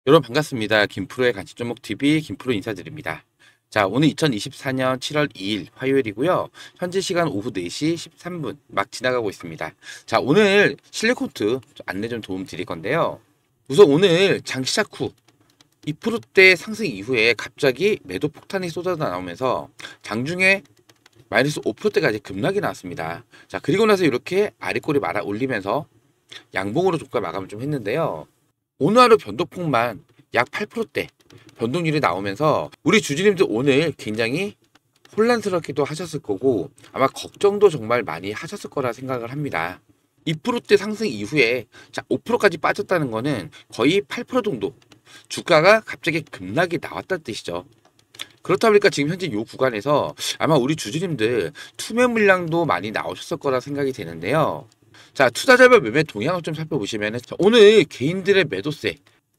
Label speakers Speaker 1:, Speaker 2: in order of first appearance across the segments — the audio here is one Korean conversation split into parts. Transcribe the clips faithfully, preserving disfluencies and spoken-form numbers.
Speaker 1: 여러분 반갑습니다. 김프로의 간식 종목 티비 김프로 인사드립니다. 자, 오늘 이천이십사 년 칠월 이일 화요일이고요. 현재 시간 오후 네 시 십삼 분 막 지나가고 있습니다. 자, 오늘 실리코트 안내 좀 도움 드릴 건데요. 우선 오늘 장 시작 후 이 퍼센트대 상승 이후에 갑자기 매도 폭탄이 쏟아져 나오면서 장중에 마이너스 오 퍼센트대까지 급락이 나왔습니다. 자, 그리고 나서 이렇게 아랫꼬리 말아 올리면서 양봉으로 종가 마감을 좀 했는데요. 오늘 하루 변동폭만 약 팔 퍼센트대 변동률이 나오면서 우리 주주님들 오늘 굉장히 혼란스럽기도 하셨을 거고 아마 걱정도 정말 많이 하셨을 거라 생각을 합니다. 이 퍼센트대 상승 이후에 자 오 퍼센트까지 빠졌다는 거는 거의 팔 퍼센트 정도 주가가 갑자기 급락이 나왔다는 뜻이죠. 그렇다 보니까 지금 현재 이 구간에서 아마 우리 주주님들 투매 물량도 많이 나오셨을 거라 생각이 되는데요. 자, 투자자별 매매 동향을 좀 살펴보시면 오늘 개인들의 매도세,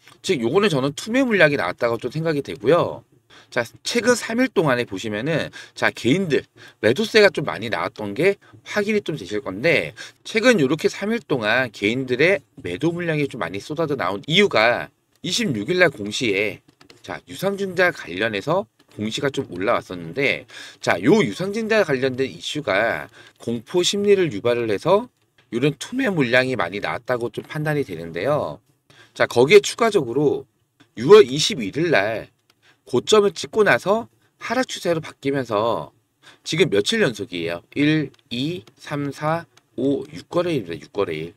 Speaker 1: 즉 요거는 저는 투매 물량이 나왔다고 좀 생각이 되고요. 자, 최근 삼 일 동안에 보시면은 자 개인들 매도세가 좀 많이 나왔던 게 확인이 좀 되실 건데, 최근 이렇게 삼 일 동안 개인들의 매도 물량이 좀 많이 쏟아져 나온 이유가 이십육 일 날 공시에 자 유상증자 관련해서 공시가 좀 올라왔었는데, 자 요 유상증자 관련된 이슈가 공포 심리를 유발을 해서 이런 투매 물량이 많이 나왔다고 좀 판단이 되는데요. 자, 거기에 추가적으로 유월 이십일일 날 고점을 찍고 나서 하락 추세로 바뀌면서 지금 며칠 연속이에요. 일, 이, 삼, 사, 오, 육 거래일입니다. 육 거래일.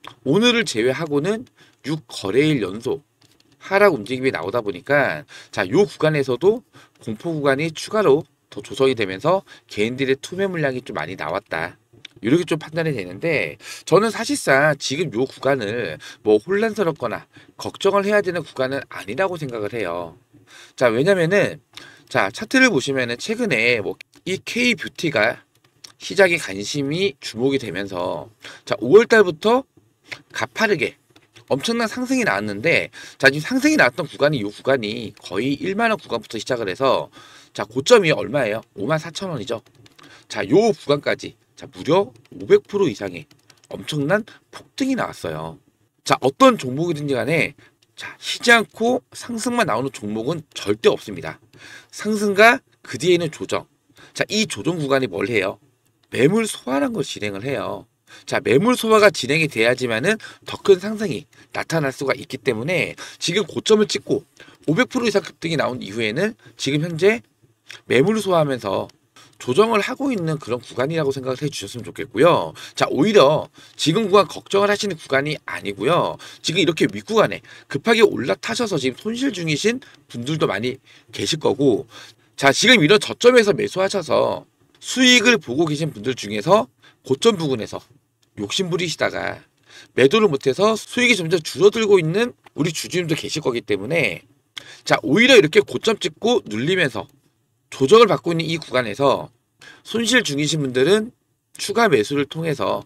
Speaker 1: 오늘을 제외하고는 육 거래일 연속 하락 움직임이 나오다 보니까 자, 요 구간에서도 공포 구간이 추가로 더 조성이 되면서 개인들의 투매 물량이 좀 많이 나왔다. 이렇게 좀 판단이 되는데, 저는 사실상 지금 요 구간을 뭐 혼란스럽거나 걱정을 해야 되는 구간은 아니라고 생각을 해요. 자, 왜냐면은 자 차트를 보시면은 최근에 뭐 이 K뷰티가 시장에 관심이 주목이 되면서 자 오월 달부터 가파르게 엄청난 상승이 나왔는데, 자 지금 상승이 나왔던 구간이 이 구간이 거의 일만 원 구간부터 시작을 해서 자 고점이 얼마예요? 오만 사천 원이죠. 자 요 구간까지 자 무려 오백 퍼센트 이상의 엄청난 폭등이 나왔어요. 자 어떤 종목이든지 간에 자 쉬지 않고 상승만 나오는 종목은 절대 없습니다. 상승과 그 뒤에 있는 조정, 자 이 조정 구간이 뭘 해요? 매물 소화라는 걸 진행을 해요. 자 매물 소화가 진행이 돼야지만은 더 큰 상승이 나타날 수가 있기 때문에 지금 고점을 찍고 오백 퍼센트 이상 급등이 나온 이후에는 지금 현재 매물 소화하면서 조정을 하고 있는 그런 구간이라고 생각을 해 주셨으면 좋겠고요. 자 오히려 지금 구간 걱정을 하시는 구간이 아니고요. 지금 이렇게 윗구간에 급하게 올라타셔서 지금 손실 중이신 분들도 많이 계실 거고, 자 지금 이런 저점에서 매수하셔서 수익을 보고 계신 분들 중에서 고점 부근에서 욕심 부리시다가 매도를 못해서 수익이 점점 줄어들고 있는 우리 주주님도 계실 거기 때문에 자 오히려 이렇게 고점 찍고 눌리면서 조정을 받고 있는 이 구간에서 손실 중이신 분들은 추가 매수를 통해서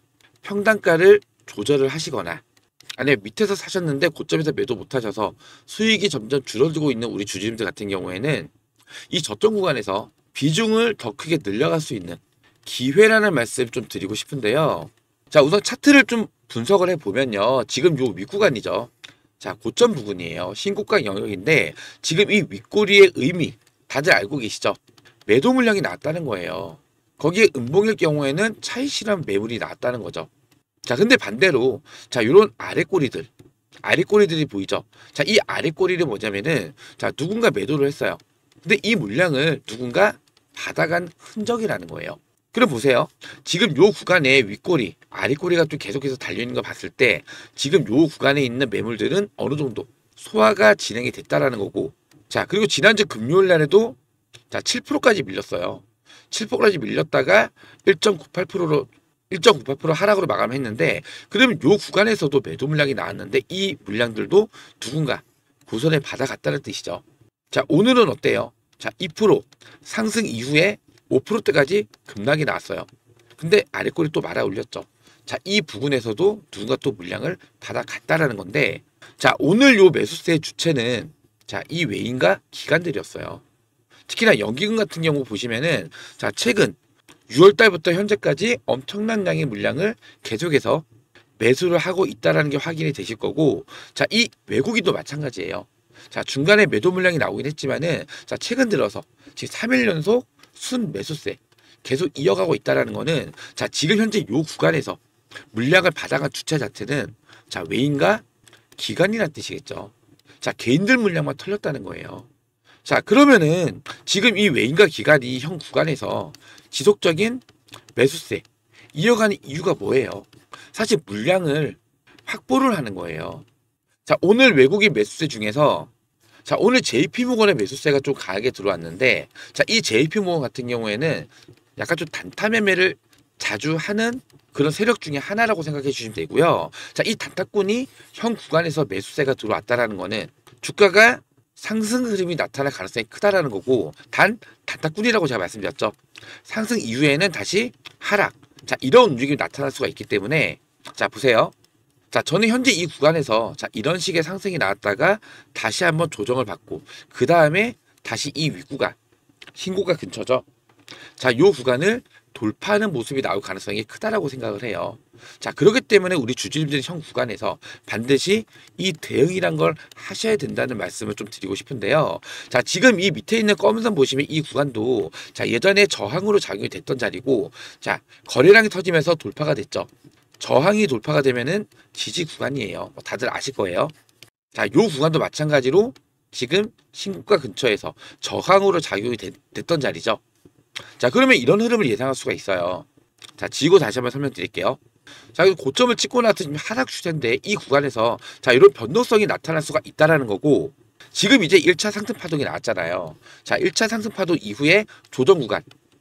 Speaker 1: 평단가를 조절을 하시거나, 아니면 밑에서 사셨는데 고점에서 매도 못하셔서 수익이 점점 줄어들고 있는 우리 주주님들 같은 경우에는 이 저점 구간에서 비중을 더 크게 늘려갈 수 있는 기회라는 말씀 좀 드리고 싶은데요. 자 우선 차트를 좀 분석을 해보면요, 지금 요 윗구간이죠. 자 고점 부분이에요. 신고가 영역인데 지금 이 윗꼬리의 의미 다들 알고 계시죠? 매도 물량이 나왔다는 거예요. 거기에 음봉일 경우에는 차익 실현 매물이 나왔다는 거죠. 자 근데 반대로 자 요런 아랫꼬리들 아랫꼬리들이 보이죠? 자 이 아랫꼬리는 뭐냐면은 자 누군가 매도를 했어요. 근데 이 물량을 누군가 받아간 흔적이라는 거예요. 그럼 보세요. 지금 요 구간에 윗꼬리, 아랫꼬리가 또 계속해서 달려있는 거 봤을 때 지금 요 구간에 있는 매물들은 어느 정도 소화가 진행이 됐다라는 거고, 자 그리고 지난주 금요일 날에도 자 칠 퍼센트까지 밀렸어요. 칠 퍼센트까지 밀렸다가 일 점 구팔 퍼센트로 일 점 구팔 퍼센트 하락으로 마감했는데, 그러면 요 구간에서도 매도 물량이 나왔는데 이 물량들도 누군가 고선에 받아갔다는 뜻이죠. 자 오늘은 어때요? 자 이 퍼센트 상승 이후에 오 퍼센트대까지 급락이 나왔어요. 근데 아랫꼬리 또 말아 올렸죠. 자 이 부분에서도 누군가 또 물량을 받아갔다라는 건데, 자 오늘 요 매수세의 주체는 자 이 외인과 기관들이었어요. 특히나 연기금 같은 경우 보시면은 자 최근 유월 달부터 현재까지 엄청난 양의 물량을 계속해서 매수를 하고 있다라는 게 확인이 되실 거고, 자 이 외국인도 마찬가지예요. 자, 중간에 매도 물량이 나오긴 했지만은, 자, 최근 들어서 지금 삼 일 연속 순 매수세 계속 이어가고 있다라는 거는, 자, 지금 현재 요 구간에서 물량을 받아간 주체 자체는, 자, 외인과 기관이란 뜻이겠죠. 자, 개인들 물량만 털렸다는 거예요. 자, 그러면은 지금 이 외인과 기관이 현 구간에서 지속적인 매수세 이어가는 이유가 뭐예요? 사실 물량을 확보를 하는 거예요. 자, 오늘 외국인 매수세 중에서, 자, 오늘 제이피모건의 매수세가 좀 강하게 들어왔는데, 자, 이 제이피모건 같은 경우에는 약간 좀 단타 매매를 자주 하는 그런 세력 중에 하나라고 생각해 주시면 되고요. 자, 이 단타꾼이 현 구간에서 매수세가 들어왔다라는 거는 주가가 상승 흐름이 나타날 가능성이 크다라는 거고, 단 단타꾼이라고 제가 말씀드렸죠. 상승 이후에는 다시 하락, 자, 이런 움직임이 나타날 수가 있기 때문에, 자, 보세요. 자, 저는 현재 이 구간에서, 자, 이런 식의 상승이 나왔다가 다시 한번 조정을 받고, 그 다음에 다시 이 윗구간, 신고가 근처죠. 자, 요 구간을 돌파하는 모습이 나올 가능성이 크다라고 생각을 해요. 자, 그렇기 때문에 우리 주주님들이 현 구간에서 반드시 이 대응이란 걸 하셔야 된다는 말씀을 좀 드리고 싶은데요. 자, 지금 이 밑에 있는 검은 선 보시면 이 구간도, 자, 예전에 저항으로 작용이 됐던 자리고, 자, 거래량이 터지면서 돌파가 됐죠. 저항이 돌파가 되면은 지지 구간이에요. 뭐 다들 아실 거예요. 자, 요 구간도 마찬가지로 지금 신고가 근처에서 저항으로 작용이 되, 됐던 자리죠. 자, 그러면 이런 흐름을 예상할 수가 있어요. 자, 지고 다시 한번 설명드릴게요. 자, 고점을 찍고 나서 지금 하락 추세인데 이 구간에서, 자, 이런 변동성이 나타날 수가 있다라는 거고, 지금 이제 일 차 상승 파동이 나왔잖아요. 자, 일 차 상승 파동 이후에 조정 구간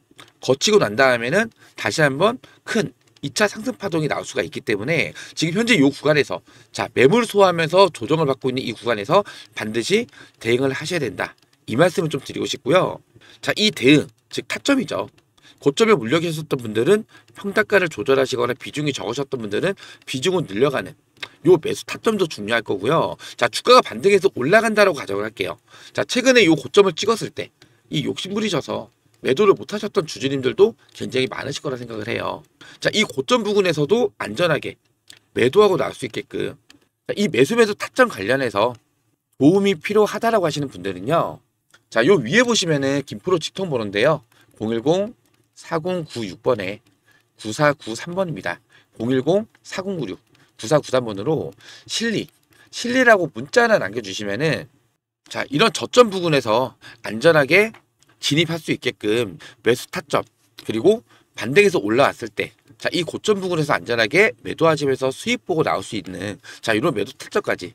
Speaker 1: 거치고 난 다음에는 다시 한번 큰 이 차 상승 파동이 나올 수가 있기 때문에 지금 현재 이 구간에서, 자, 매물 소화하면서 조정을 받고 있는 이 구간에서 반드시 대응을 하셔야 된다, 이 말씀을 좀 드리고 싶고요. 자, 이 대응, 즉 타점이죠. 고점에 물려 계셨던 분들은 평단가를 조절하시거나 비중이 적으셨던 분들은 비중을 늘려가는 요 매수 타점도 중요할 거고요. 자, 주가가 반등해서 올라간다라고 가정을 할게요. 자, 최근에 요 고점을 찍었을 때 이 욕심부리셔서 매도를 못 하셨던 주주님들도 굉장히 많으실 거라 생각을 해요. 자, 이 고점 부근에서도 안전하게 매도하고 나올 수 있게끔, 자, 이 매수 매도 타점 관련해서 도움이 필요하다라고 하시는 분들은요. 자, 요 위에 보시면은 김프로 직통 번호인데요. 공일공 사공구육 번에 구사구삼 번입니다. 공일공 사공구육 구사구삼 번으로 실리, 실리라고 문자 하나 남겨주시면은, 자, 이런 저점 부근에서 안전하게 진입할 수 있게끔 매수 타점, 그리고 반등해서 올라왔을 때, 자, 이 고점 부근에서 안전하게 매도하시면서 수익 보고 나올 수 있는, 자, 이런 매도 타점까지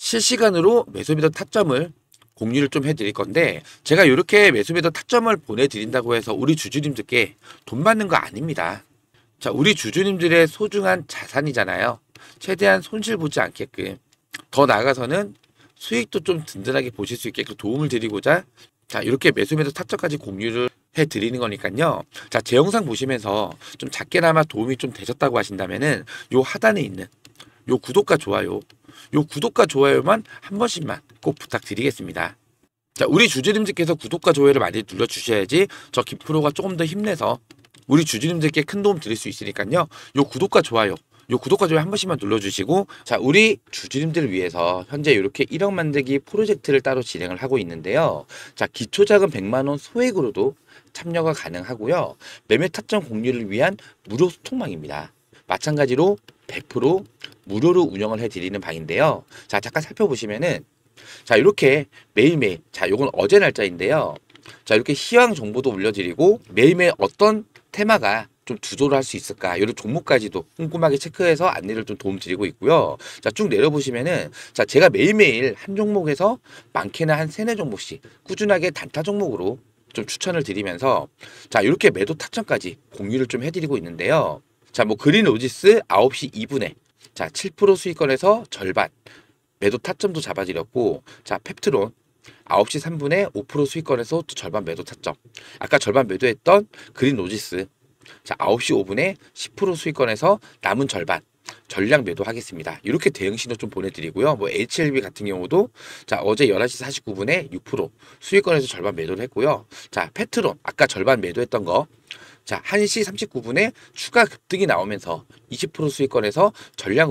Speaker 1: 실시간으로 매수 매도 타점을 공유를 좀 해드릴 건데, 제가 이렇게 매수 매도 타점을 보내드린다고 해서 우리 주주님들께 돈 받는 거 아닙니다. 자, 우리 주주님들의 소중한 자산이잖아요. 최대한 손실 보지 않게끔, 더 나아가서는 수익도 좀 든든하게 보실 수 있게끔 도움을 드리고자, 자, 이렇게 매수 매도 타점까지 공유를 해드리는 거니까요. 자, 제 영상 보시면서 좀 작게나마 도움이 좀 되셨다고 하신다면은 요 하단에 있는 요 구독과 좋아요, 요 구독과 좋아요만 한 번씩만 꼭 부탁드리겠습니다. 자, 우리 주주님들께서 구독과 좋아요를 많이 눌러주셔야지 저 김프로가 조금 더 힘내서 우리 주주님들께 큰 도움 드릴 수 있으니까요. 요 구독과 좋아요, 요 구독과 좋아요 한 번씩만 눌러주시고, 자, 우리 주주님들을 위해서 현재 이렇게 일억 만들기 프로젝트를 따로 진행을 하고 있는데요. 자, 기초자금 백만 원 소액으로도 참여가 가능하고요. 매매 타점 공유를 위한 무료 소통방입니다. 마찬가지로 백 퍼센트 무료로 운영을 해드리는 방인데요. 자, 잠깐 살펴보시면은, 자, 이렇게 매일매일, 자, 요건 어제 날짜인데요. 자, 이렇게 시황 정보도 올려드리고, 매일매일 어떤 테마가 좀 주도를 할 수 있을까, 이런 종목까지도 꼼꼼하게 체크해서 안내를 좀 도움 드리고 있고요. 자, 쭉 내려보시면은, 자, 제가 매일매일 한 종목에서 많게는 한 세네 종목씩 꾸준하게 단타 종목으로 좀 추천을 드리면서, 자, 이렇게 매도 타점까지 공유를 좀 해드리고 있는데요. 자, 뭐 그린 로지스 아홉 시 이 분에, 자, 칠 퍼센트 수익권에서 절반 매도 타점도 잡아드렸고, 자, 펩트론 아홉 시 삼 분에 오 퍼센트 수익권에서 또 절반 매도 타점, 아까 절반 매도했던 그린 로지스, 자, 아홉 시 오 분에 십 퍼센트 수익권에서 남은 절반 전량 매도하겠습니다. 이렇게 대응 신호 좀 보내드리고요. 뭐 에이치엘비 같은 경우도, 자, 어제 열한 시 사십구 분에 육 퍼센트 수익권에서 절반 매도를 했고요. 자, 페트론 아까 절반 매도했던 거, 자, 한 시 삼십구 분에 추가 급등이 나오면서 이십 퍼센트 수익권에서 전량으로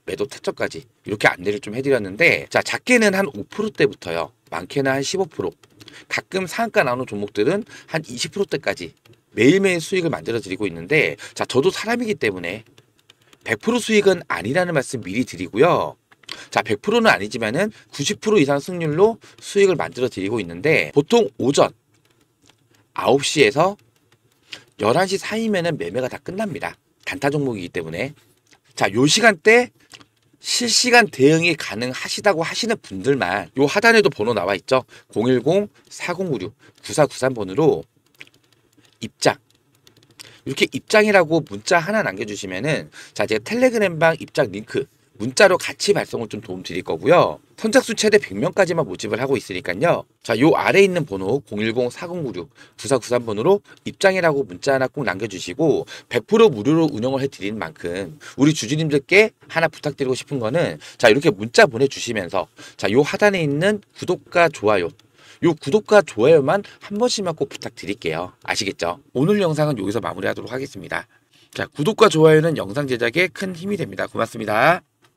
Speaker 1: 매도 타점까지 이렇게 안내를 좀 해드렸는데, 자, 작게는 한 오 퍼센트대부터요. 많게는 한 십오 퍼센트, 가끔 상한가 나오는 종목들은 한 이십 퍼센트대까지 매일매일 수익을 만들어 드리고 있는데, 자, 저도 사람이기 때문에 백 퍼센트 수익은 아니라는 말씀 미리 드리고요. 자, 백 퍼센트는 아니지만은 구십 퍼센트 이상 승률로 수익을 만들어 드리고 있는데, 보통 오전 아홉 시에서 열한 시 사이면은 매매가 다 끝납니다. 단타 종목이기 때문에. 자, 요 시간대 실시간 대응이 가능하시다고 하시는 분들만 요 하단에도 번호 나와 있죠. 공일공 사공구육 구사구삼 번으로 입장, 이렇게 입장이라고 문자 하나 남겨주시면은, 자, 제가 텔레그램방 입장 링크 문자로 같이 발송을 좀 도움 드릴 거고요. 선착순 최대 백 명까지만 모집을 하고 있으니까요. 자, 요 아래에 있는 번호 공일공 사공구육 구사구삼 번으로 입장이라고 문자 하나 꼭 남겨주시고, 백 퍼센트 무료로 운영을 해드리는 만큼 우리 주주님들께 하나 부탁드리고 싶은 거는, 자, 이렇게 문자 보내주시면서, 자, 요 하단에 있는 구독과 좋아요, 요 구독과 좋아요만 한 번씩만 꼭 부탁드릴게요. 아시겠죠? 오늘 영상은 여기서 마무리하도록 하겠습니다. 자, 구독과 좋아요는 영상 제작에 큰 힘이 됩니다. 고맙습니다.